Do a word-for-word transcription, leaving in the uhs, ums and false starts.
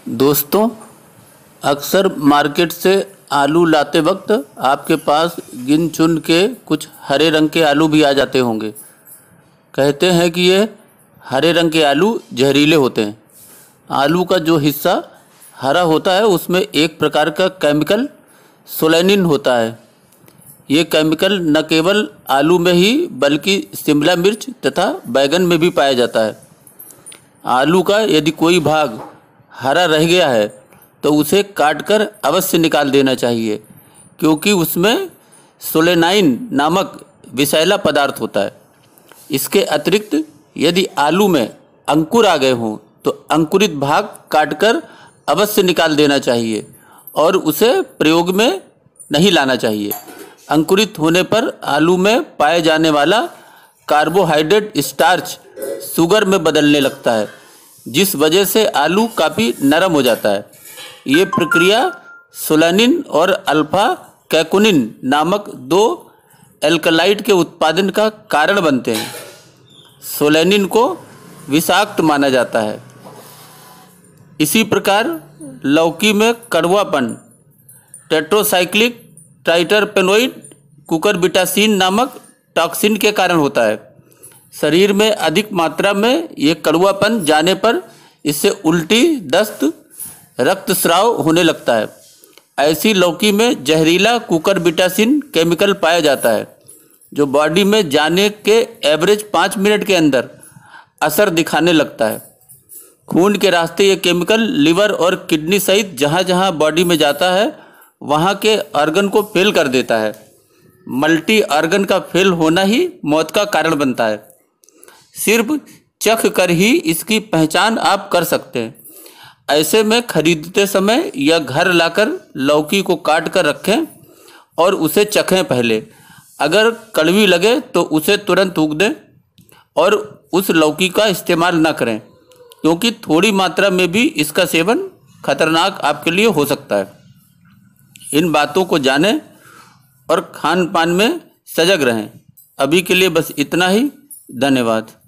दोस्तों, अक्सर मार्केट से आलू लाते वक्त आपके पास गिन चुन के कुछ हरे रंग के आलू भी आ जाते होंगे। कहते हैं कि ये हरे रंग के आलू जहरीले होते हैं। आलू का जो हिस्सा हरा होता है उसमें एक प्रकार का केमिकल सोलेनिन होता है। ये केमिकल न केवल आलू में ही बल्कि शिमला मिर्च तथा बैंगन में भी पाया जाता है। आलू का यदि कोई भाग हरा रह गया है तो उसे काटकर अवश्य निकाल देना चाहिए, क्योंकि उसमें सोलेनाइन नामक विषैला पदार्थ होता है। इसके अतिरिक्त यदि आलू में अंकुर आ गए हों तो अंकुरित भाग काटकर अवश्य निकाल देना चाहिए और उसे प्रयोग में नहीं लाना चाहिए। अंकुरित होने पर आलू में पाए जाने वाला कार्बोहाइड्रेट स्टार्च शुगर में बदलने लगता है, जिस वजह से आलू काफ़ी नरम हो जाता है। ये प्रक्रिया सोलेनिन और अल्फा कैकोनिन नामक दो एल्कलाइड के उत्पादन का कारण बनते हैं। सोलेनिन को विषाक्त माना जाता है। इसी प्रकार लौकी में कड़वापन टेट्रासाइक्लिक ट्राइटरपेनोइड कुकुरबिटासिन नामक टॉक्सिन के कारण होता है। शरीर में अधिक मात्रा में ये कड़वापन जाने पर इससे उल्टी, दस्त, रक्तस्राव होने लगता है। ऐसी लौकी में जहरीला कुकुरबिटासिन केमिकल पाया जाता है, जो बॉडी में जाने के एवरेज पाँच मिनट के अंदर असर दिखाने लगता है। खून के रास्ते ये केमिकल लिवर और किडनी सहित जहाँ जहाँ बॉडी में जाता है वहाँ के ऑर्गन को फेल कर देता है। मल्टी ऑर्गन का फेल होना ही मौत का कारण बनता है। सिर्फ चख कर ही इसकी पहचान आप कर सकते हैं। ऐसे में खरीदते समय या घर लाकर लौकी को काट कर रखें और उसे चखें पहले। अगर कड़वी लगे तो उसे तुरंत थूक दें और उस लौकी का इस्तेमाल न करें, क्योंकि थोड़ी मात्रा में भी इसका सेवन खतरनाक आपके लिए हो सकता है। इन बातों को जानें और खान पान में सजग रहें। अभी के लिए बस इतना ही। धन्यवाद।